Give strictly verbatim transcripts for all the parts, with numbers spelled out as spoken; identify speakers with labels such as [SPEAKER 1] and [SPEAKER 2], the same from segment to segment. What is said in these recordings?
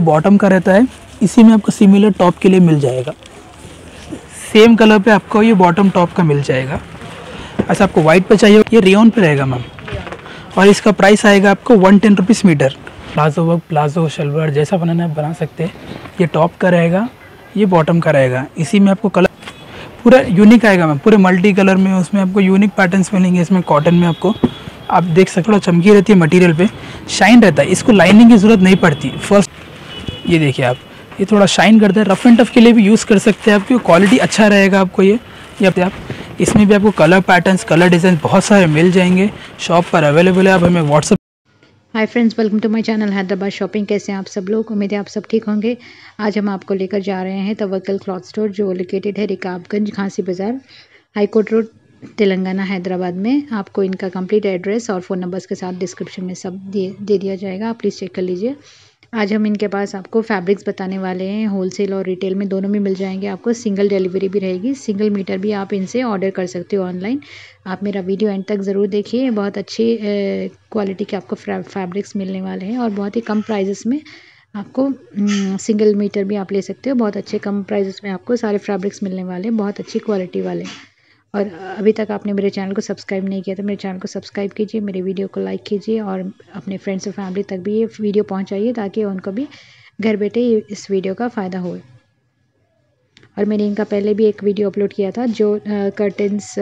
[SPEAKER 1] Bottom का रहता है, इसी में आपको सिमिलर टॉप के लिए मिल जाएगा। सेम कलर पे आपको ये बॉटम टॉप का मिल जाएगा। ऐसा आपको वाइट पे चाहिए, ये रेयन पे रहेगा मैम, और इसका प्राइस आएगा आपको one ten rupees metre. Palazzo work, palazzo salwar जैसा बनाना है बना सकते हैं। ये टॉप का रहेगा, ये बॉटम का रहेगा। इसी में आपको कलर पूरा यूनिक आएगा मैम, पूरे मल्टी कलर में, उसमें आपको यूनिक पैटर्न्स मिलेंगे। इसमें कॉटन में आपको आप देख सकते हो, चमकी रहती है मटेरियल पे, शाइन रहता है, इसको लाइनिंग की ज़रूरत नहीं पड़ती। फर्स्ट ये देखिए आप, ये थोड़ा शाइन करता है, रफ एंड टफ के लिए भी यूज़ कर सकते हैं। आपकी क्वालिटी अच्छा रहेगा आपको ये ये आप इसमें भी आपको कलर पैटर्न्स, कलर डिज़ाइन बहुत सारे मिल जाएंगे, शॉप पर अवेलेबल है। आप हमें WhatsApp.
[SPEAKER 2] Hi friends, welcome to my channel Hyderabad shopping. कैसे हैं आप सब लोग? उम्मीद है आप सब ठीक होंगे। आज हम आपको लेकर जा रहे हैं तवक्कल क्लॉथ स्टोर, जो लोकेटेड है रिकाबगंज, खांसी बाज़ार, हाईकोर्ट रोड, तेलंगाना, हैदराबाद में। आपको इनका कंप्लीट एड्रेस और फ़ोन नंबर्स के साथ डिस्क्रिप्शन में सब दे दे दिया जाएगा, आप प्लीज़ चेक कर लीजिए। आज हम इनके पास आपको फैब्रिक्स बताने वाले हैं, होलसेल और रिटेल में दोनों में मिल जाएंगे। आपको सिंगल डिलीवरी भी रहेगी, सिंगल मीटर भी आप इनसे ऑर्डर कर सकते हो ऑनलाइन। आप मेरा वीडियो एंड तक ज़रूर देखिए, बहुत अच्छी क्वालिटी के आपको फैब्रिक्स मिलने वाले हैं और बहुत ही कम प्राइजेस में आपको सिंगल मीटर भी आप ले सकते हो। बहुत अच्छे कम प्राइजेस में आपको सारे फैब्रिक्स मिलने वाले हैं, बहुत अच्छी क्वालिटी वाले। और अभी तक आपने मेरे चैनल को सब्सक्राइब नहीं किया तो मेरे चैनल को सब्सक्राइब कीजिए, मेरे वीडियो को लाइक कीजिए और अपने फ्रेंड्स और फैमिली तक भी ये वीडियो पहुंचाइए, ताकि उनको भी घर बैठे इस वीडियो का फ़ायदा हो। और मैंने इनका पहले भी एक वीडियो अपलोड किया था, जो कर्टन्स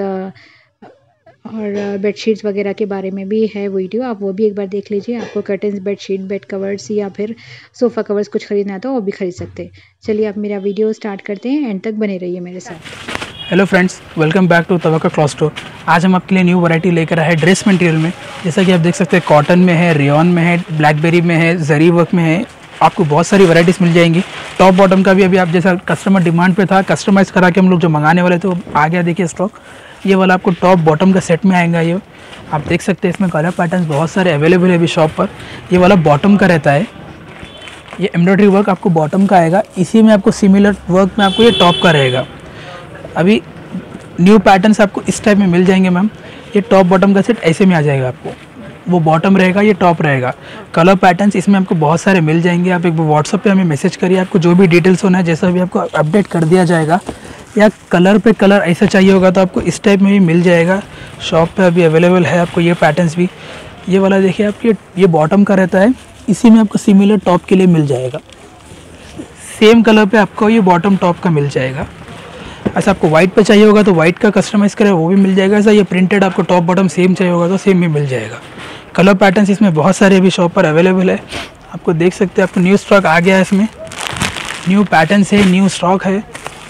[SPEAKER 2] और बेडशीट्स वगैरह के बारे में भी है वीडियो, आप वो भी एक बार देख लीजिए। आपको कर्टन्स, बेडशीट, बेड कवर्स या फिर सोफ़ा कवर्स कुछ ख़रीदना है तो वो भी ख़रीद सकते हैं। चलिए आप मेरा वीडियो स्टार्ट करते हैं, एंड तक बने रहिए मेरे साथ।
[SPEAKER 1] Hello friends, welcome back to Tawakkal cloth store. आज हम आपके लिए न्यू वैरायटी लेकर आए हैं ड्रेस मटेरियल में। जैसा कि आप देख सकते हैं, कॉटन में है, रेयन में है, ब्लैकबेरी में है, जरी वर्क में है, आपको बहुत सारी वैरायटीज़ मिल जाएंगी। टॉप बॉटम का भी अभी आप जैसा कस्टमर डिमांड पे था, कस्टमाइज़ करा के हम लोग जो मंगाने वाले थे वो आ गया। देखिए स्टॉक, ये वाला आपको टॉप बॉटम का सेट में आएगा। ये आप देख सकते हैं, इसमें कलर पैटर्न बहुत सारे अवेलेबल है अभी शॉप पर। ये वाला बॉटम का रहता है, ये एम्ब्रॉयडरी वर्क आपको बॉटम का आएगा। इसी में आपको सिमिलर वर्क में आपको ये टॉप का रहेगा। अभी न्यू पैटर्न्स आपको इस टाइप में मिल जाएंगे मैम। ये टॉप बॉटम का सेट ऐसे में आ जाएगा, आपको वो बॉटम रहेगा, ये टॉप रहेगा। कलर पैटर्न्स इसमें आपको बहुत सारे मिल जाएंगे। आप एक व्हाट्सअप पे हमें मैसेज करिए, आपको जो भी डिटेल्स होना है जैसा भी आपको अपडेट कर दिया जाएगा। या कलर पे कलर ऐसा चाहिए होगा तो आपको इस टाइप में भी मिल जाएगा। शॉप पे अभी अवेलेबल है आपको ये पैटर्न्स भी। ये वाला देखिए आप, ये ये बॉटम का रहता है, इसी में आपको सिमिलर टॉप के लिए मिल जाएगा। सेम कलर पे आपको ये बॉटम टॉप का मिल जाएगा। ऐसा आपको वाइट पे चाहिए होगा तो वाइट का कस्टमाइज़ करें वो भी मिल जाएगा। ऐसा ये प्रिंटेड आपको टॉप बॉटम सेम चाहिए होगा तो सेम भी मिल जाएगा। कलर पैटर्न्स इसमें बहुत सारे अभी शॉप पर अवेलेबल है, आपको देख सकते हैं। आपको न्यू स्टॉक आ गया है, इसमें न्यू पैटर्न्स है, न्यू स्टॉक है,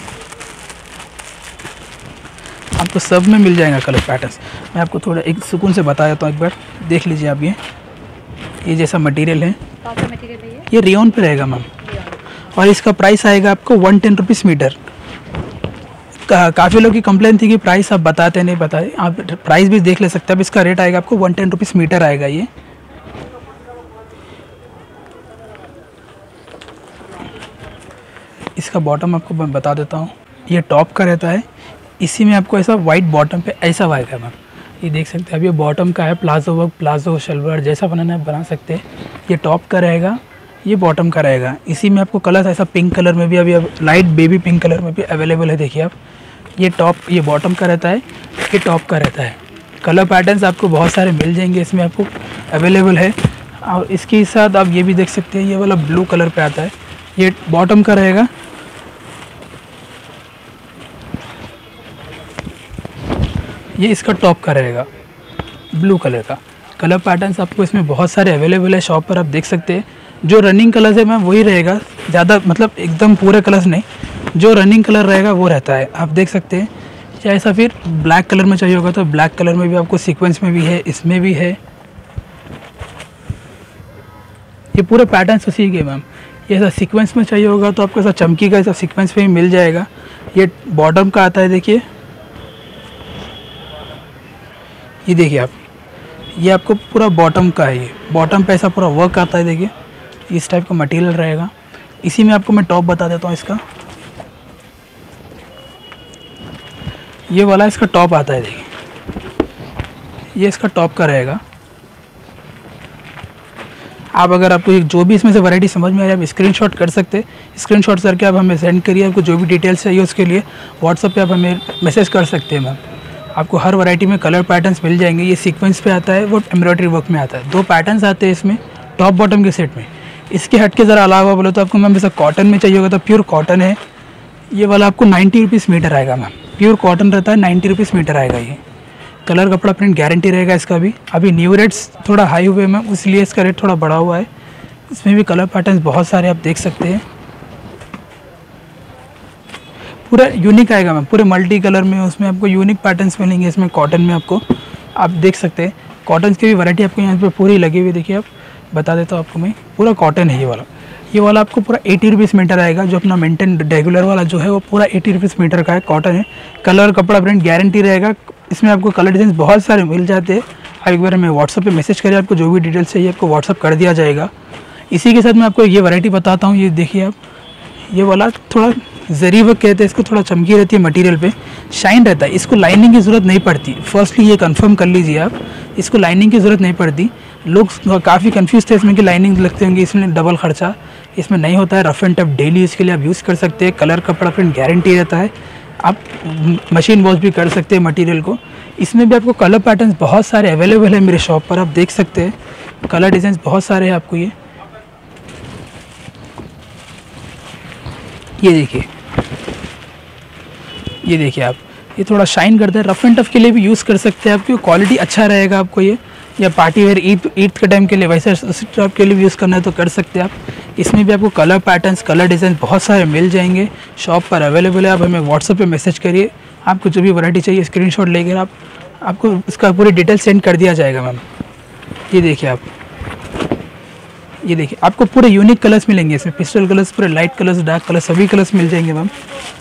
[SPEAKER 1] आपको सब में मिल जाएगा कलर पैटर्न्स। मैं आपको थोड़ा एक सुकून से बता देता हूँ, एक बार देख लीजिए आप। ये ये जैसा मटेरियल है, ये रेयन पे रहेगा मैम, और इसका प्राइस आएगा आपको वन टेन रुपीज़ मीटर। का, काफ़ी लोग की कंप्लेन थी कि प्राइस आप बताते नहीं बताए, आप प्राइस भी देख ले सकते हैं। अब इसका रेट आएगा आपको वन टेन रुपीज़ मीटर आएगा। ये इसका बॉटम आपको मैं बता देता हूँ, ये टॉप का रहता है, इसी में आपको ऐसा वाइट बॉटम पे ऐसा आएगा मैम। ये देख सकते हैं, अब ये बॉटम का है, प्लाजो वर्क, प्लाजो शलवार जैसा बनाना है बना सकते हैं। ये टॉप का रहेगा, ये बॉटम का रहेगा। इसी में आपको कलर ऐसा पिंक कलर में भी, अभी अब लाइट बेबी पिंक कलर में भी अवेलेबल है। देखिए आप, ये टॉप, ये बॉटम का रहता है, ये टॉप का रहता है। कलर पैटर्न्स आपको बहुत सारे मिल जाएंगे, इसमें आपको अवेलेबल है। और इसके साथ आप ये भी देख सकते हैं, ये वाला ब्लू कलर पे आता है, ये बॉटम का रहेगा, ये इसका टॉप का रहेगा, ब्लू कलर का। कलर पैटर्न्स आपको इसमें बहुत सारे अवेलेबल है शॉप पर, आप देख सकते हैं। जो रनिंग कलर है मैम वही रहेगा, ज़्यादा मतलब एकदम पूरे कलर्स नहीं, जो रनिंग कलर रहेगा वो रहता है, आप देख सकते हैं। चाहे ऐसा फिर ब्लैक कलर में चाहिए होगा तो ब्लैक कलर में भी आपको सीक्वेंस में भी है, इसमें भी है। ये पूरे पैटर्न्स उसी के मैम। ये ऐसा सीक्वेंस में चाहिए होगा तो आपको ऐसा चमकी का ऐसा सीक्वेंस में भी मिल जाएगा। ये बॉटम का आता है, देखिए ये देखिए आप, ये आपको पूरा बॉटम का है। ये बॉटम पे ऐसा पूरा वर्क आता है, देखिए इस टाइप का मटेरियल रहेगा। इसी में आपको मैं टॉप बता देता हूँ इसका, ये वाला इसका टॉप आता है, देखिए ये इसका टॉप का रहेगा। आप अगर आपको जो भी इसमें से वैरायटी समझ में आ रही है आप स्क्रीनशॉट कर सकते हैं। स्क्रीनशॉट करके आप हमें सेंड करिए। आपको जो भी डिटेल्स चाहिए उसके लिए व्हाट्सअप पे आप हमें मैसेज कर सकते हैं मैम। आपको हर वैरायटी में कलर पैटर्न्स मिल जाएंगे। ये सीक्वेंस पे आता है, वो एम्ब्रॉयडरी वर्क में आता है। दो पैटर्न्स आते हैं इसमें टॉप बॉटम के सेट में। इसके हट के ज़रा अलावा बोलो तो आपको मैम जैसा कॉटन में चाहिए होगा तो प्योर कॉटन है, ये वाला आपको नाइन्टी रुपीज़ मीटर आएगा मैम। प्योर कॉटन रहता है, नाइन्टी रुपीज़ मीटर आएगा। ये कलर कपड़ा प्रिंट गारंटी रहेगा इसका भी। अभी न्यू रेट्स थोड़ा हाई हुए मैम, इसलिए इसका रेट थोड़ा बढ़ा हुआ है। इसमें भी कलर पैटर्न्स बहुत सारे आप देख सकते हैं। पूरा यूनिक आएगा मैम, पूरे मल्टी कलर में उसमें आपको यूनिक पैटर्न्स मिलेंगे। इसमें कॉटन में आपको आप देख सकते हैं कॉटन की भी वैरायटी आपको यहाँ पे पूरी लगी हुई। देखिए आप बता देता हूँ आपको मैं, पूरा कॉटन है ये वाला। ये वाला आपको पूरा एटी रुपीज़ मीटर आएगा। जो अपना मेंटेन रेगुलर वाला जो है वो पूरा एटी रुपीज़ मीटर का है, कॉटन है। कलर कपड़ा प्रिंट गारंटी रहेगा। इसमें आपको कलर डिज़ाइन बहुत सारे मिल जाते हैं। आप एक बार हमें व्हाट्सअप पे मैसेज करिए, आपको जो भी डिटेल्स चाहिए आपको व्हाट्सअप कर दिया जाएगा। इसी के साथ मैं आपको ये वैरायटी बताता हूँ। ये देखिए आप, ये वाला थोड़ा जरी वर्क कहते हैं इसको, थोड़ा चमकी रहती है मटेरियल पे, शाइन रहता है। इसको लाइनिंग की ज़रूरत नहीं पड़ती। फर्स्टली ये कंफर्म कर लीजिए आप, इसको लाइनिंग की ज़रूरत नहीं पड़ती। लोग काफ़ी कंफ्यूज थे इसमें कि लाइनिंग लगते होंगे, इसमें डबल खर्चा इसमें नहीं होता है। रफ एंड टफ डेली इसके लिए आप यूज़ कर सकते हैं। कलर कपड़ा प्रिंट गारंटी रहता है। आप मशीन वॉश भी कर सकते हैं मटेरियल को। इसमें भी आपको कलर पैटर्न्स बहुत सारे अवेलेबल है मेरे शॉप पर, आप देख सकते हैं। कलर डिज़ाइन बहुत सारे हैं आपको। ये ये देखिए, ये देखिए आप, ये थोड़ा शाइन करता है। रफ एंड टफ के लिए भी यूज़ कर सकते हैं। आपकी क्वालिटी अच्छा रहेगा आपको ये, या पार्टी वेयर ईद ईद के टाइम के लिए वैसे स्टॉप के लिए भी यूज़ करना है तो कर सकते हैं आप। इसमें भी आपको कलर पैटर्न्स कलर डिज़ाइन बहुत सारे मिल जाएंगे, शॉप पर अवेलेबल है। आप हमें व्हाट्सएप पे मैसेज करिए, आपको जो भी वैरायटी चाहिए स्क्रीनशॉट लेकर आप आपको इसका पूरी डिटेल सेंड कर दिया जाएगा मैम। ये देखिए आप, ये देखिए आपको पूरे यूनिक कलर्स मिलेंगे इसमें। पिस्टल कलर्स, पूरे लाइट कलर्स, डार्क कलर्स, सभी कलर्स मिल जाएंगे मैम।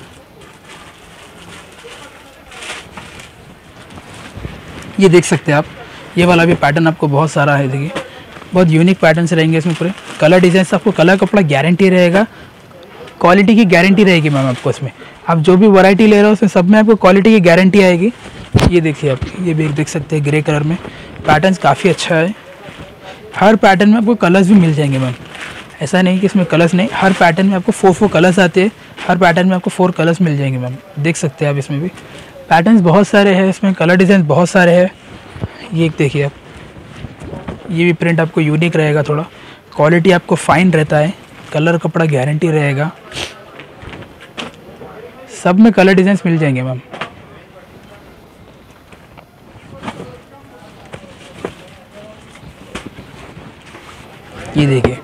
[SPEAKER 1] ये देख सकते हैं आप, ये वाला भी पैटर्न आपको बहुत सारा है। देखिए बहुत यूनिक पैटर्न्स रहेंगे इसमें। पूरे कलर डिज़ाइन आपको कलर कपड़ा गारंटी रहेगा, क्वालिटी की गारंटी रहेगी मैम आपको। इसमें आप जो भी वैरायटी ले रहे हो उसमें सब में आपको क्वालिटी की गारंटी आएगी। ये देखिए आप, ये भी देख सकते हैं ग्रे कलर में, पैटर्न्स काफ़ी अच्छा है। हर पैटर्न में आपको कलर्स भी मिल जाएंगे मैम, ऐसा नहीं कि इसमें कलर्स नहीं। हर पैटर्न में आपको फोर फोर कलर्स आते हैं। हर पैटर्न में आपको फोर कलर्स मिल जाएंगे मैम, देख सकते हैं आप। इसमें भी पैटर्न्स बहुत सारे हैं, इसमें कलर डिज़ाइन बहुत सारे हैं। ये देखिए आप, ये भी प्रिंट आपको यूनिक रहेगा थोड़ा। क्वालिटी आपको फाइन रहता है, कलर कपड़ा गारंटी रहेगा। सब में कलर डिज़ाइंस मिल जाएंगे मैम। ये देखिए,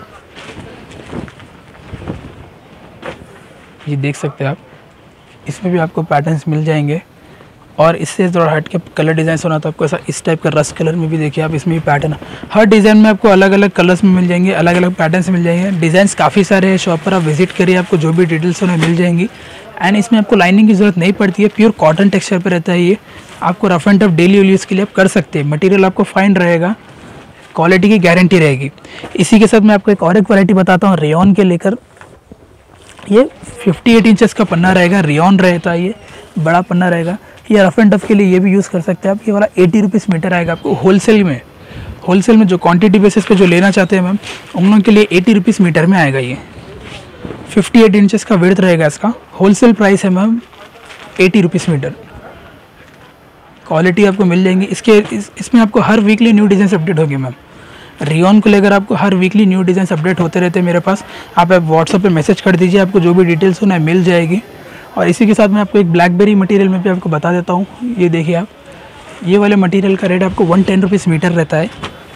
[SPEAKER 1] ये देख सकते हैं आप, इसमें भी आपको पैटर्न्स मिल जाएंगे। और इससे थोड़ा हट के कलर डिज़ाइन होना तो आपको ऐसा इस टाइप का रस्ट कलर में भी देखिए आप, इसमें भी पैटर्न। हर डिज़ाइन में आपको अलग अलग कलर्स में मिल जाएंगे, अलग अलग पैटर्न्स मिल जाएंगे। डिज़ाइंस काफ़ी सारे हैं, शॉप पर आप विजिट करिए, आपको जो भी डिटेल्स उन्हें मिल जाएंगी। एंड इसमें आपको लाइनिंग की ज़रूरत नहीं पड़ती है, प्योर कॉटन टेक्सचर पर रहता है। ये आपको rough and tough daily use के लिए आप कर सकते हैं। मटेरियल आपको फाइन रहेगा, क्वालिटी की गारंटी रहेगी। इसी के साथ मैं आपको एक और एक वैरायटी बताता हूँ रेयॉन के लेकर। ये अट्ठावन इंचेस का पन्ना रहेगा, रेयॉन रहता है, ये बड़ा पन्ना रहेगा। ये रफ एंड टफ के लिए ये भी यूज़ कर सकते हैं आप। ये वाला एटी रुपीज़ मीटर आएगा आपको होलसेल में। होलसेल में जो क्वांटिटी बेसिस पे जो लेना चाहते हैं मैम, उन लोगों के लिए एटी रुपीज़ मीटर में आएगा। ये अट्ठावन इंचेस का विड्थ रहेगा इसका। होलसेल प्राइस है ma'am eighty rupees metre. Quality आपको मिल जाएंगी इसके। इस, इसमें आपको हर वीकली न्यू डिज़ाइन अपडेट होगी मैम। रेयॉन को लेकर आपको हर वीकली न्यू डिज़ाइन अपडेट होते रहते हैं मेरे पास। आप व्हाट्सएप पे मैसेज कर दीजिए, आपको जो भी डिटेल्स उन्हें मिल जाएगी। और इसी के साथ मैं आपको एक ब्लैकबेरी मटेरियल में भी आपको बता देता हूँ। ये देखिए आप, ये वाले मटेरियल का रेट आपको वन टेन रुपीज़ मीटर रहता है।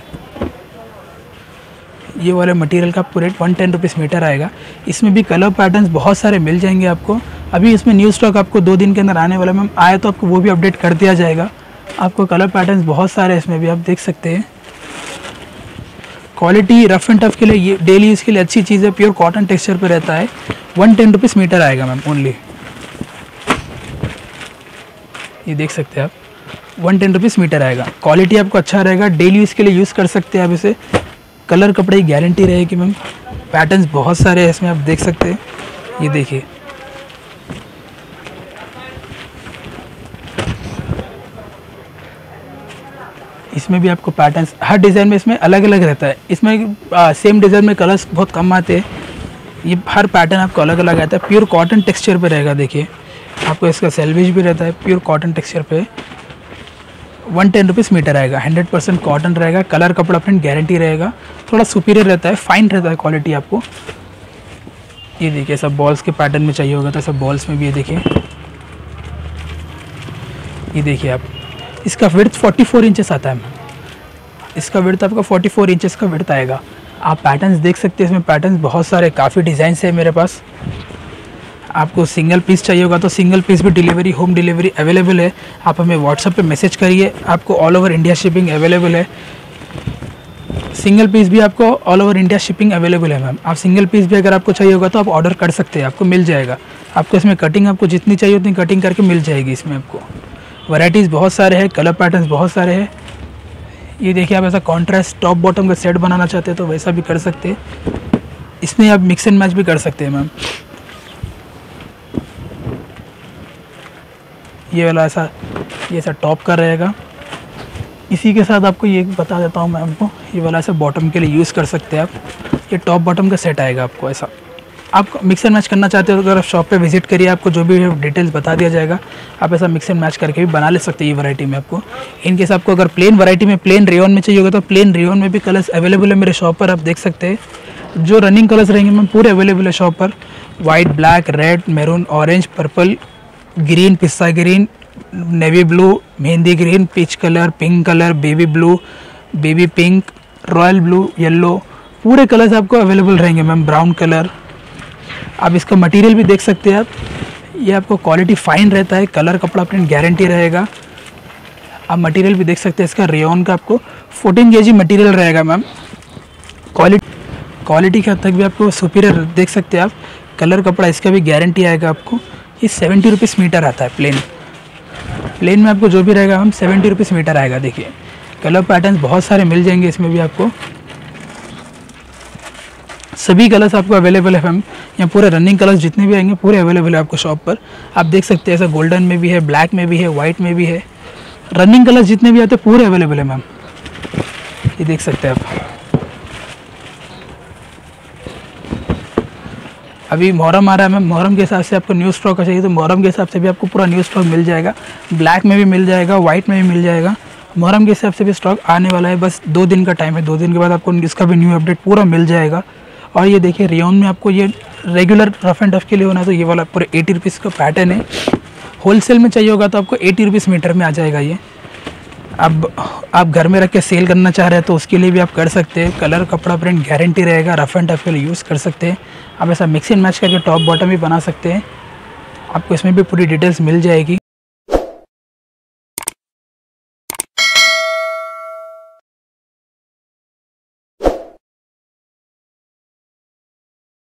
[SPEAKER 1] ये वाले मटेरियल का आपको rate one ten rupees metre आएगा। इसमें भी कलर पैटर्न्स बहुत सारे मिल जाएंगे आपको। अभी इसमें न्यू स्टॉक आपको दो दिन के अंदर आने वाला मैम, आए तो आपको वो भी अपडेट कर दिया जाएगा। आपको कलर पैटर्न्स बहुत सारे हैं इसमें भी, आप देख सकते हैं। क्वालिटी रफ एंड टफ के लिए, ये डेली यूज़ के लिए अच्छी चीज़ है। प्योर कॉटन टेक्सचर पे रहता है। वन टेन रुपीज़ मीटर आएगा मैम ओनली। ये देख सकते हैं आप, वन टेन रुपीज़ मीटर आएगा। क्वालिटी आपको अच्छा रहेगा, डेली यूज़ के लिए यूज़ कर सकते हैं आप इसे। कलर कपड़े की गारंटी रहेगी मैम। पैटर्न्स बहुत सारे हैं इसमें, आप देख सकते हैं। ये देखिए, इसमें भी आपको पैटर्न्स हर डिज़ाइन में इसमें अलग अलग रहता है। इसमें आ, सेम डिज़ाइन में कलर्स बहुत कम आते हैं, ये हर पैटर्न आपको अलग अलग आता है। प्योर कॉटन टेक्सचर पे रहेगा। देखिए आपको इसका सेल्वेज भी रहता है प्योर कॉटन टेक्सचर पे। वन टेन रुपीज़ मीटर आएगा, हंड्रेड परसेंट कॉटन रहेगा, कलर कपड़ा प्रिंट गारंटी रहेगा, थोड़ा सुपीरियर रहता है, फाइन रहता है क्वालिटी आपको। ये देखिए सब बॉल्स के पैटर्न में चाहिए होगा तो सब बॉल्स में भी ये देखिए, ये देखिए आप, इसका विड्थ फोर्टी फोर इंचेस आता है। इसका विड्थ आपका फोर्टी फोर इंचेस का विड्थ आएगा। आप पैटर्न्स देख सकते हैं, इसमें पैटर्न्स बहुत सारे, काफ़ी डिज़ाइंस है मेरे पास। आपको सिंगल पीस चाहिए होगा तो सिंगल पीस भी डिलीवरी, होम डिलीवरी अवेलेबल है। आप हमें व्हाट्सएप पे मैसेज करिए, आपको all over India shipping available है। सिंगल पीस भी आपको all over India shipping available है मैम। आप सिंगल पीस भी अगर आपको चाहिए होगा तो आप ऑर्डर कर सकते हैं, आपको मिल जाएगा। आपको इसमें कटिंग आपको जितनी चाहिए उतनी कटिंग करके मिल जाएगी। इसमें आपको वैराइटीज़ बहुत सारे हैं, कलर पैटर्न्स बहुत सारे हैं। ये देखिए आप ऐसा कॉन्ट्रास्ट टॉप बॉटम का सेट बनाना चाहते हैं तो वैसा भी कर सकते हैं। इसमें आप मिक्स एंड मैच भी कर सकते हैं मैम। ये वाला ऐसा, ये ऐसा टॉप का रहेगा। इसी के साथ आपको ये बता देता हूँ मैं आपको, ये वाला ऐसा बॉटम के लिए यूज़ कर सकते हैं आप। ये टॉप बॉटम का सेट आएगा आपको ऐसा। आप मिक्स एंड मैच करना चाहते हो तो अगर आप शॉप पे विजिट करिए, आपको जो भी डिटेल्स बता दिया जाएगा। आप ऐसा मिक्स एंड मैच करके भी बना ले सकते हैं ये वैरायटी में आपको। इन केस आपको अगर प्लेन वैरायटी में, प्लेन रेयन में चाहिए होगा तो प्लेन रेयन में भी कलर्स अवेलेबल है मेरे शॉप पर। आप देख सकते हैं जो रनिंग कलर्स रहेंगे मैम पूरे अवेलेबल है शॉप पर। White, black, red, maroon, orange, purple, green, pista green, navy blue, mehndi green, peach colour, pink colour, baby blue, baby pink, royal blue, yellow, पूरे कलर्स आपको अवेलेबल रहेंगे मैम। ब्राउन कलर, आप इसका material भी देख सकते हैं आप। ये आपको क्वालिटी फाइन रहता है, कलर कपड़ा प्रिंट गारंटी रहेगा। आप मटेरियल भी देख सकते हैं, इसका रेयन का आपको फोर्टीन केजी मटेरियल रहेगा मैम। क्वालिटी क्वालिटी के हद तक भी आपको सुपीरियर देख सकते हैं आप। कलर कपड़ा इसका भी गारंटी आएगा आपको। ये सेवेंटी रुपीज़ मीटर आता है प्लेन। प्लेन में आपको जो भी रहेगा हम सेवेंटी रुपीज़ मीटर आएगा। देखिए कलर पैटर्न्स बहुत सारे मिल जाएंगे इसमें भी आपको। सभी कलर्स आपको अवेलेबल है मैम। यहाँ पूरे रनिंग कलर्स जितने भी आएंगे पूरे अवेलेबल है आपको शॉप पर। आप देख सकते हैं ऐसा गोल्डन में भी है, ब्लैक में भी है, वाइट में भी है। रनिंग कलर्स जितने भी आते हैं पूरे अवेलेबल है मैम। ये देख सकते हैं आप। अभी मुहर्रम आ रहा है मैम, मुहर्रम के हिसाब से आपको न्यू स्टॉक चाहिए तो मुहर्रम के हिसाब से भी आपको पूरा न्यू स्टॉक मिल जाएगा। ब्लैक में भी मिल जाएगा, वाइट में भी मिल जाएगा। मुहर्रम के हिसाब से भी स्टॉक आने वाला है, बस दो दिन का टाइम है। दो दिन के बाद आपको इसका भी न्यू अपडेट पूरा मिल जाएगा। और ये देखिए रेयन में आपको ये रेगुलर रफ एंड टफ के लिए होना तो ये वाला पूरे एटी रुपीज़ का पैटर्न है। होलसेल में चाहिए होगा तो आपको एटी रुपीज़ मीटर में आ जाएगा ये। अब आप घर में रख के सेल करना चाह रहे हैं तो उसके लिए भी आप कर सकते हैं। कलर कपड़ा प्रिंट गारंटी रहेगा, रफ एंड टफ के लिए यूज़ कर सकते हैं। आप ऐसा मिक्स एंड मैच करके टॉप बॉटम भी बना सकते हैं। आपको इसमें भी पूरी डिटेल्स मिल जाएगी।